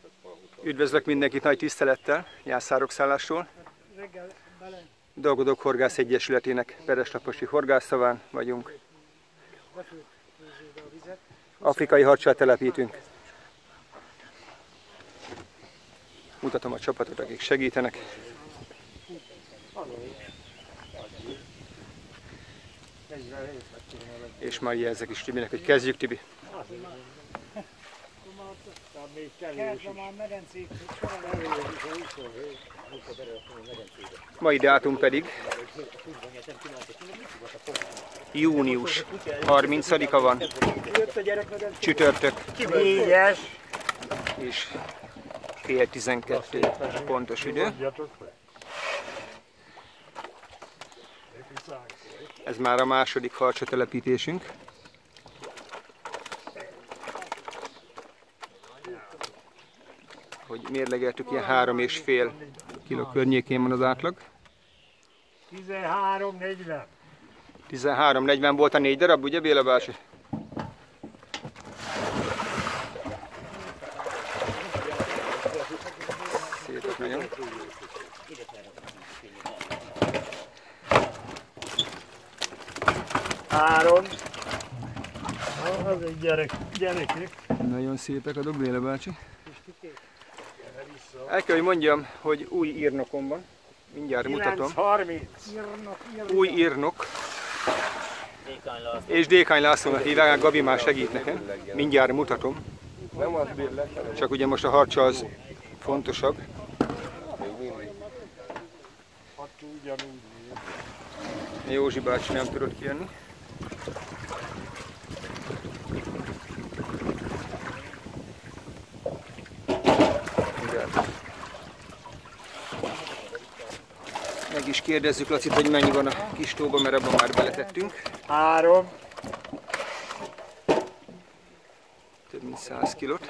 Üdvözlök mindenkit nagy tisztelettel, Jászárok szállásról. Dolgodók Horgász Egyesületének Perestaposi horgászszaván vagyunk. Afrikai harcsát telepítünk. Mutatom a csapatot, akik segítenek. És majd jelzek is Tibinek, hogy kezdjük, Tibi. Mai dátum pedig június 30-a van, csütörtök, és fél 12 pontos idő. Ez már a második harcsatelepítésünk. Hogy mérlegeltük, ilyen 3,5 kg környékén van az átlag. 13,40. 13,40 volt a 4 darab, ugye Béla bácsi? Szépek nagyon. Három. Az egy gyerekek. Nagyon szépek adok, Béla bácsi. El kell, hogy mondjam, hogy új írnokom van. Mindjárt mutatom. 9,30. Új írnok. És Dékány Lászlónak hívják, Gabi már segít nekem. Mindjárt mutatom. Csak ugye most a harcsa az fontosabb. Józsi bácsi nem tudott kijönni. Meg is kérdezzük Lacit, hogy mennyi van a kis tóban, mert abban már beletettünk. 3. Több mint 100 kilót.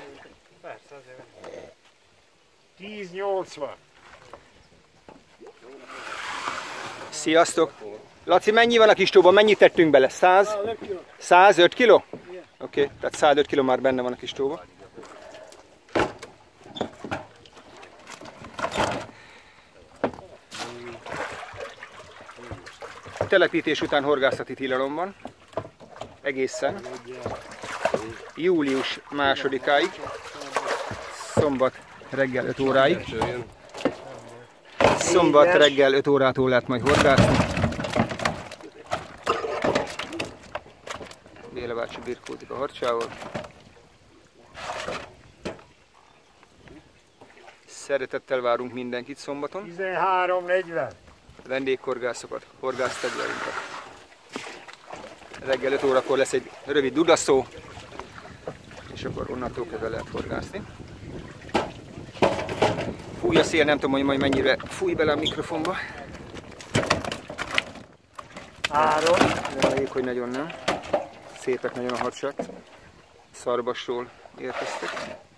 10,80. Sziasztok! Laci, mennyi van a kis tóban? Mennyit tettünk bele? 100? 105 kiló? Oké, tehát 105 kiló már benne van a kis tóban. A telepítés után horgászati tilalom van, egészen július 2-áig, szombat reggel 5 óráig. Szombat reggel 5 órától lehet majd horgászni. Béla bácsi birkózik a harcsával. Szeretettel várunk mindenkit szombaton. 13,40. Vendéghorgászokat, horgásztagjainkat. Reggel 5 órakor lesz egy rövid dudaszó, és akkor onnantól kezdve lehet horgászni. Fúj a szél, nem tudom, hogy majd mennyire fúj bele a mikrofonba. 3. Reméljük, hogy nagyon nem. Szépek nagyon a harcsák. Szarvasról érkeztek.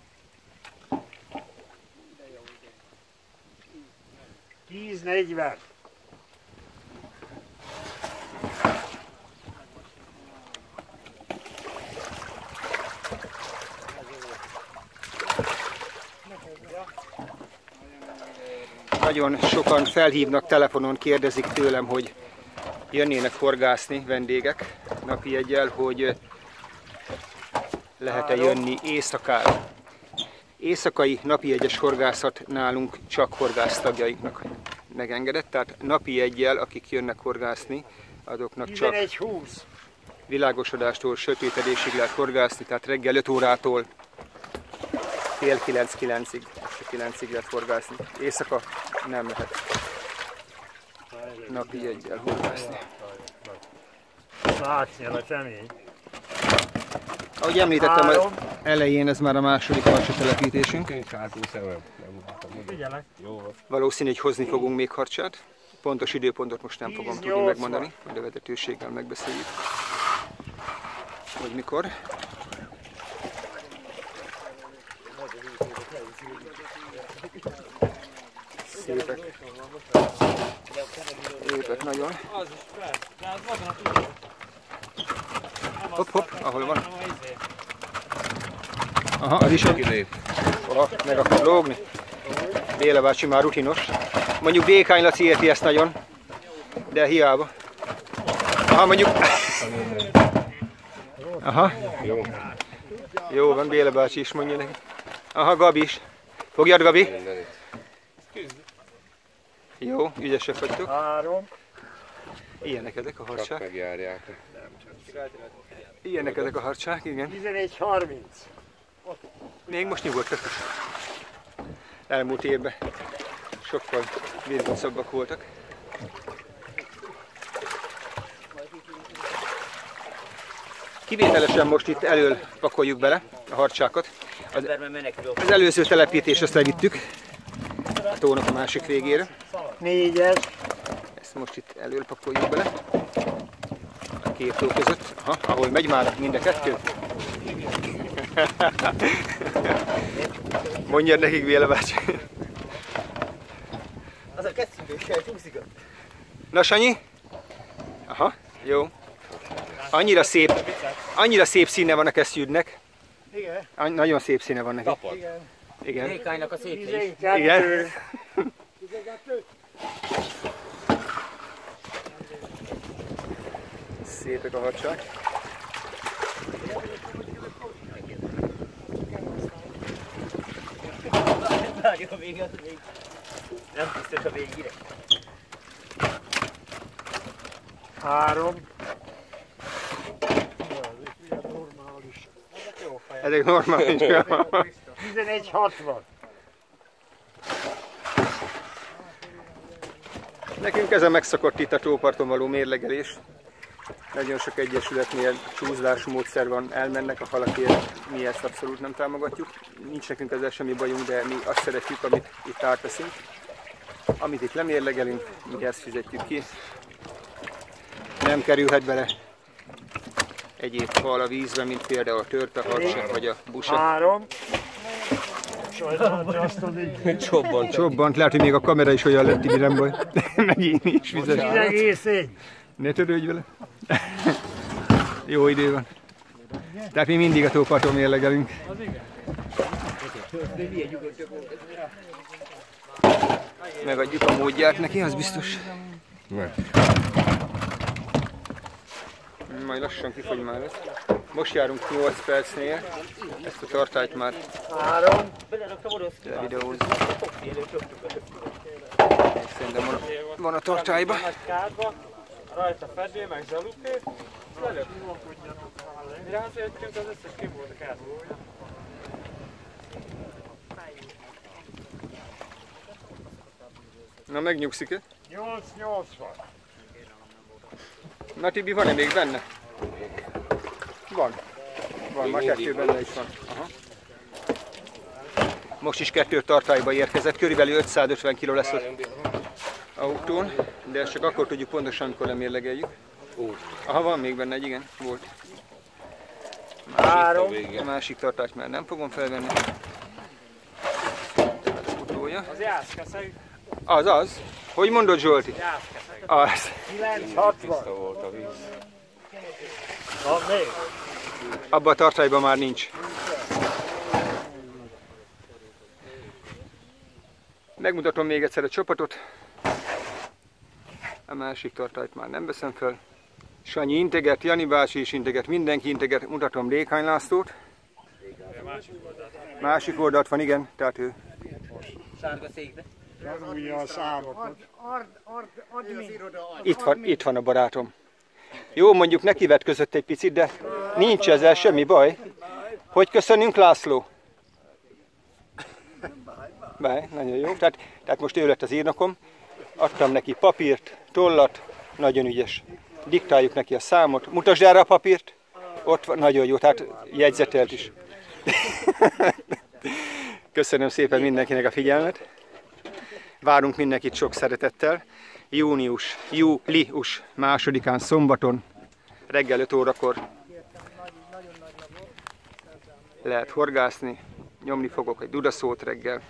10,40. Nagyon sokan felhívnak telefonon, kérdezik tőlem, hogy jönnének horgászni vendégek napi jeggyel, hogy lehet-e jönni éjszakára. Éjszakai napi jegyes horgászat nálunk csak horgásztagjainknak megengedett, tehát napi jeggyel, akik jönnek horgászni, azoknak csak 11,20. világosodástól sötétedésig lehet horgászni, tehát reggel 5 órától fél 9-9-ig, 9-ig lehet horgászni. Éjszaka nem lehet napi jeggyel horgászni. Látszél a kemény. Ahogy említettem az elején, ez már a második harcsatelepítésünk. Valószínű, hogy hozni fogunk még harcsát. Pontos időpontot most nem fogom tudni megmondani, majd a vezetőséggel megbeszéljük, hogy mikor. Szépek. Szépek nagyon. Hopp, hopp, ahol van. Aha, az is ott. Meg akar lógni. Béla bácsi már rutinos. Mondjuk Békány Laci érti ezt nagyon, de hiába. Aha, mondjuk... Aha. Jó. Jó van, Béla bácsi is mondja neki. Aha, Gabi is. Fogjad, Gabi? Jó, ügyesek vagytok. 3. Ilyenek ezek a Csak harcsák. megjárják. Ilyenek ezek a harcsák, igen. 11-30. Még most nyugodtak is. Elmúlt évben sokkal virgócabbak voltak. Kivételesen most itt elől pakoljuk bele a harcsákat. Az előző telepítést azt levittük a tónak a másik végére. 4-es. Ezt most itt elől pakoljuk bele a két tó között. Aha, ahol megy már mind a kettő. Mondjad nekik, Béla bácsi. Az a kesztyűből csúszik. Na, Sanyi? Aha, jó. Annyira szép színe van a kesztyűdnek. Igen. Nagyon szép színe van neki. Igen. Igen. Békánynak a szép 12. Igen. Szépek a harcsák. Nagyon a vége, az még nem biztos a végére. 3. Ezek normális. 11-60. Nekünk ez a megszokott itt a tóparton való mérlegelés. Nagyon sok egyesületnél csúszdási módszer van, elmennek a halakért, mi ezt abszolút nem támogatjuk. Nincs nekünk ezzel semmi bajunk, de mi azt szeretjük, amit itt átveszünk. Amit itt lemérlegelünk, mi ezt fizetjük ki. Nem kerülhet bele egyéb hal a vízbe, mint például a törpe, harcsa vagy a busa. 3. Sajnálom, azt addig. Csobbant, lehet, hogy még a kamera is olyan lett, így nem baj. Megint mi is fizetjük. 10,1. Ne törődj vele. Jó idő van. Tehát mi mindig a tóparton mérlegelünk. Megadjuk a módját neki, az biztos. Majd lassan kifogy már ez. Most járunk 8 percnél. Ezt a tartályt már 3. videózzuk. Szerintem van a tartályban. Rajta fedél, meg zsalupé, előbb. Mire hazajöttünk, az összes kim volt a kárból. Na, megnyugszik-e? 8-80. Na, Tibi, van-e még benne? Van. Van, már 2 benne is van. Aha. Most is 2 tartályba érkezett, körülbelül 550 kg lesz az autón, de ezt csak akkor tudjuk pontosan, amikor lemérlegeljük. Aha, van még benne egy, igen, volt. A másik tartályt már nem fogom felvenni. Az utója. Az jászkeszeg. Az. Hogy mondod, Zsolti? Jászkeszeg. Az. 9-60. Volt a víz. Van még? Abban a tartályban már nincs. Megmutatom még egyszer a csapatot. A másik tartályt már nem veszem fel. Sanyi integet, Jani bácsi is integet, mindenki integet. Mutatom Lékány Lászlót. Másik oldalt van, igen, tehát ő. Sárga székbe. Ugye a számokat. Itt van a barátom. Jó, mondjuk neki vetközött egy picit, de nincs ezzel semmi baj. Hogy köszönünk, László? Baj, nagyon jó. Tehát most ő lett az írnokom. Adtam neki papírt, tollat, nagyon ügyes. Diktáljuk neki a számot. Mutasd erre a papírt. Ott van, nagyon jó, tehát jegyzetelt is. Köszönöm szépen mindenkinek a figyelmet. Várunk mindenkit sok szeretettel. Július 2-án szombaton reggel 5 órakor lehet horgászni. Nyomni fogok egy dudaszót reggel.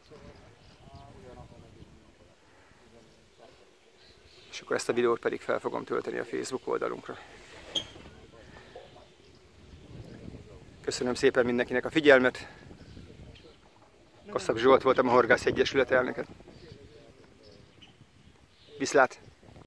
És akkor ezt a videót pedig fel fogom tölteni a Facebook oldalunkra. Köszönöm szépen mindenkinek a figyelmet. Kosszak Zsolt voltam, a Horgász Egyesület elnöke. Viszlát!